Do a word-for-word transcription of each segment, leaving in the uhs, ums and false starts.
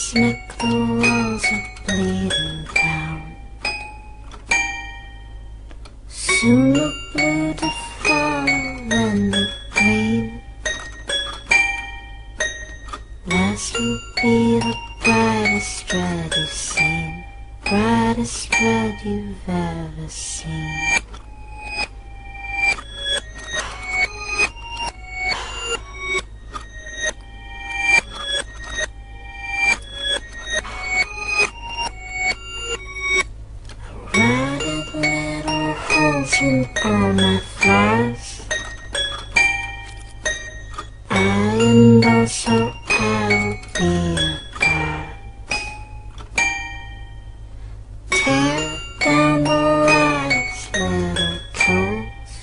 make the walls a bleeding brown. Soon the blue to follow and the green. Last will be the brightest red you've seen, brightest red you've ever seen. Rounded little holes in all my flowers. I and also I'll be a guard. Tear down the lies, little toes.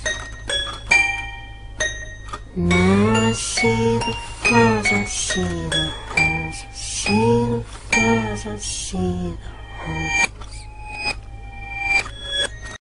Now I see the flaws, I see the holes. I see the flaws, I see the holes.